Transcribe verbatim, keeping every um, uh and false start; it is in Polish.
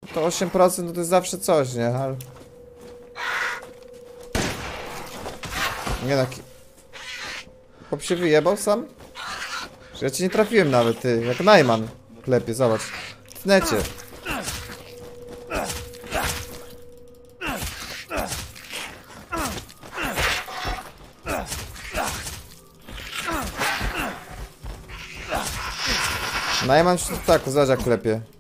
To osiem procent no to jest zawsze coś, nie? Ale... Nie taki... Chłop się wyjebał sam? Że ja cię nie trafiłem nawet, ty. Jak Najman. Klepie, zobacz. W necie. Najman się tak, zobacz jak klepie.